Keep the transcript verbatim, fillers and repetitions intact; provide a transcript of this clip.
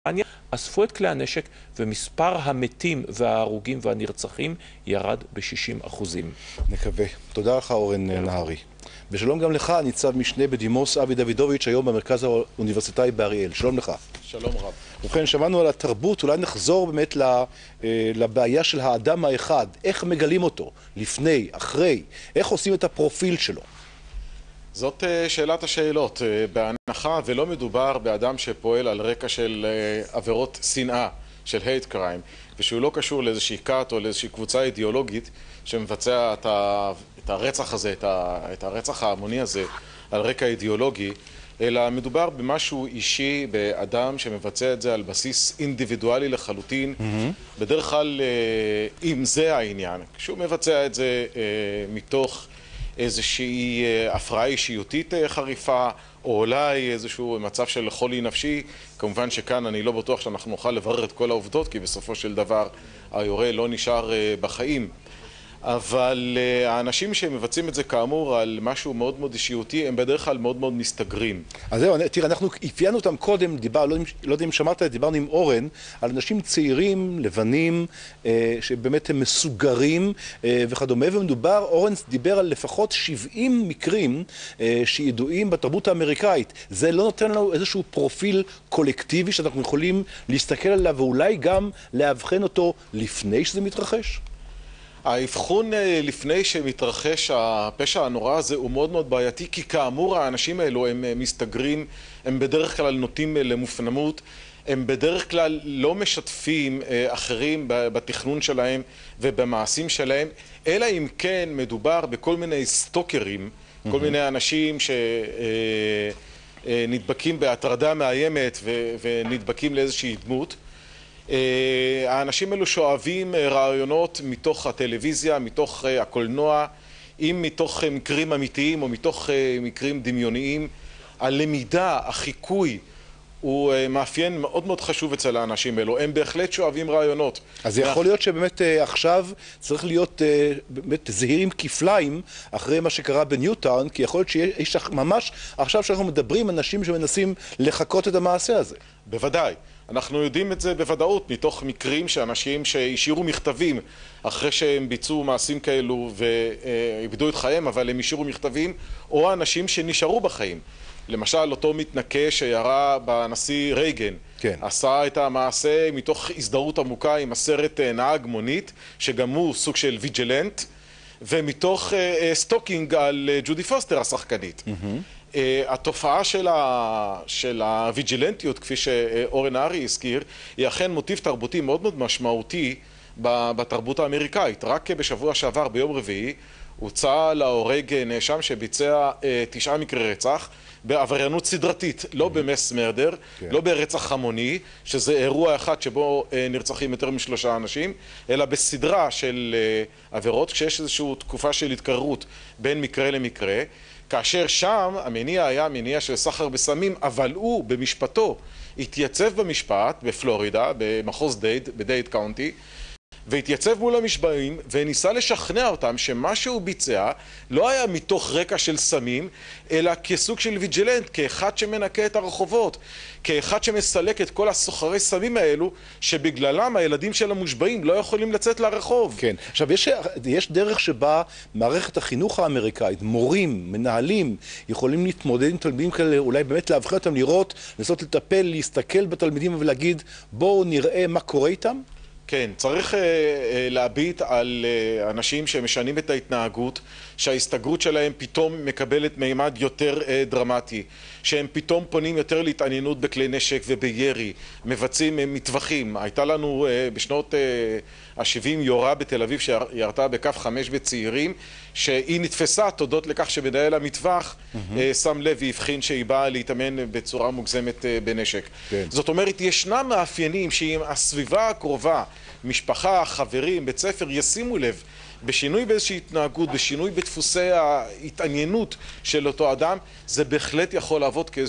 אספו את כלי הנשק ומספר המתים וההרוגים והנרצחים ירד ב-שישים אחוזים. נקווה. תודה לך אורן נהרי. ושלום גם לך, ניצב משנה בדימוס אבי דוידוביץ', היום במרכז האוניברסיטאי באריאל. שלום לך. שלום רב. ובכן, שמענו על התרבות, אולי נחזור באמת לבעיה של האדם האחד. איך מגלים אותו? לפני, אחרי? איך עושים את הפרופיל שלו? זאת שאלת השאלות. בהנחה ולא מדובר באדם שפועל על רקע של עבירות שנאה, של hate crime, ושהוא לא קשור לאיזושהי כת או לאיזושהי קבוצה אידיאולוגית שמבצע את, ה, את הרצח הזה, את, ה, את הרצח ההמוני הזה על רקע אידיאולוגי, אלא מדובר במשהו אישי, באדם שמבצע את זה על בסיס אינדיבידואלי לחלוטין, mm-hmm. בדרך כלל אם זה העניין, כשהוא מבצע את זה מתוך איזושהי הפרעה אישיותית חריפה, או אולי איזשהו מצב של חולי נפשי. כמובן שכאן אני לא בטוח שאנחנו נוכל לברר את כל העובדות, כי בסופו של דבר היורה לא נשאר בחיים. אבל האנשים שמבצעים את זה כאמור על משהו מאוד מאוד אישיותי, הם בדרך כלל מאוד מאוד מסתגרים. אז זהו, תראה, אנחנו אפיינו אותם קודם, דיבר, לא, לא יודע אם שמעת, דיברנו עם אורן, על אנשים צעירים, לבנים, אה, שבאמת הם מסוגרים אה, וכדומה, ומדובר, אורן דיבר על לפחות שבעים מקרים אה, שידועים בתרבות האמריקאית. זה לא נותן לנו איזשהו פרופיל קולקטיבי שאנחנו יכולים להסתכל עליו, ואולי גם להבחן אותו לפני שזה מתרחש? האבחון לפני שמתרחש הפשע הנורא הזה הוא מאוד מאוד בעייתי, כי כאמור האנשים האלו הם מסתגרים, הם בדרך כלל נוטים למופנמות, הם בדרך כלל לא משתפים אחרים בתכנון שלהם ובמעשים שלהם, אלא אם כן מדובר בכל מיני סטוקרים, כל מיני אנשים שנדבקים בהטרדה מאיימת ונדבקים לאיזושהי דמות. האנשים האלו שואבים רעיונות מתוך הטלוויזיה, מתוך הקולנוע, אם מתוך מקרים אמיתיים או מתוך מקרים דמיוניים. הלמידה, החיקוי, הוא מאפיין מאוד מאוד חשוב אצל האנשים האלו. הם בהחלט שואבים רעיונות. אז זה יכול להיות שבאמת עכשיו צריך להיות באמת זהירים כפליים אחרי מה שקרה בניוטאון, כי יכול להיות שיש ממש עכשיו שאנחנו מדברים אנשים שמנסים לחקות את המעשה הזה. בוודאי. אנחנו יודעים את זה בוודאות מתוך מקרים שאנשים שהשאירו מכתבים אחרי שהם ביצעו מעשים כאלו ואיבדו את חייהם, אבל הם השאירו מכתבים, או אנשים שנשארו בחיים. למשל, אותו מתנקה שירה בנשיא רייגן, כן. עשה את המעשה מתוך הזדהות עמוקה עם הסרט נהג מונית, שגם הוא סוג של ויג'לנט, ומתוך סטוקינג על ג'ודי פוסטר השחקנית. Mm-hmm. התופעה של, ה... של הוויג'לנטיות, כפי שאורן נהרי הזכיר, היא אכן מוטיב תרבותי מאוד מאוד משמעותי בתרבות האמריקאית. רק בשבוע שעבר, ביום רביעי, הוצא להורג נאשם שביצע תשעה מקרי רצח בעבריינות סדרתית, לא במס מרדר, כן. לא ברצח המוני, שזה אירוע אחד שבו נרצחים יותר משלושה אנשים, אלא בסדרה של עבירות, כשיש איזושהי תקופה של התקררות בין מקרה למקרה, כאשר שם המניע היה מניע של סחר בסמים, אבל הוא במשפטו התייצב במשפט בפלורידה, במחוז דייד, בדייד קאונטי, והתייצב מול המשפטים וניסה לשכנע אותם שמה שהוא ביצע לא היה מתוך רקע של סמים, אלא כסוג של ויג'לנט, כאחד שמנקה את הרחובות, כאחד שמסלק את כל הסוחרי סמים האלו, שבגללם הילדים של המושבעים לא יכולים לצאת לרחוב. כן. עכשיו, יש, יש דרך שבה מערכת החינוך האמריקאית, מורים, מנהלים, יכולים להתמודד עם תלמידים כאלה, אולי באמת להבחין אותם, לראות, לנסות לטפל, להסתכל בתלמידים ולהגיד, בואו נראה מה קורה איתם? כן, צריך uh, uh, להביט על uh, אנשים שמשנים את ההתנהגות, שההסתגרות שלהם פתאום מקבלת מימד יותר uh, דרמטי, שהם פתאום פונים יותר להתעניינות בכלי נשק ובירי, מבצעים uh, מטווחים. הייתה לנו uh, בשנות ה-שבעים uh, יורה בתל אביב שירתה בקו חמש בצעירים, שהיא נתפסה תודות לכך שמנהל המטווח mm-hmm. uh, שם לב והבחין שהיא באה להתאמן בצורה מוגזמת uh, בנשק. כן. זאת אומרת, ישנם מאפיינים שאם הסביבה הקרובה, משפחה, חברים, בית ספר, ישימו לב בשינוי באיזושהי התנהגות, בשינוי בדפוסי ההתעניינות של אותו אדם, זה בהחלט יכול לעבוד כאיזושהי